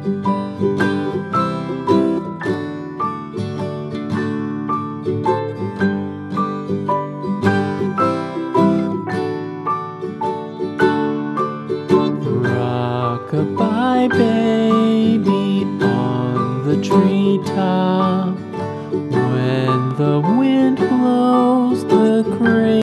Rock-a-bye baby on the treetop. When the wind blows, the crane